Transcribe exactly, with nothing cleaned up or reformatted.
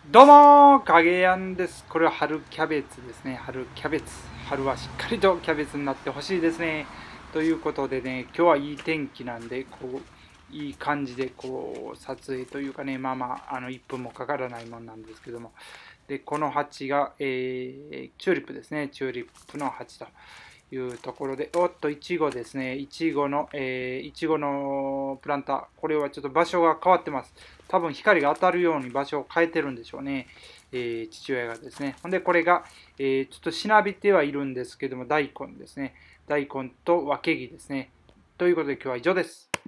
どうも影やんです。これは春キャベツですね。春キャベツ。春はしっかりとキャベツになってほしいですね。ということでね、今日はいい天気なんで、こう、いい感じで、こう、撮影というかね、まあまあ、あの、いっぷんもかからないもんなんですけども。で、この鉢が、えー、チューリップですね。チューリップの鉢というところで、おっと、いちごですね。いちごの、えー、いちごのプランター。これはちょっと場所が変わってます。多分光が当たるように場所を変えてるんでしょうね。えー、父親がですね。ほんで、これが、えー、ちょっとしなびてはいるんですけども、大根ですね。大根とわけぎですね。ということで今日は以上です。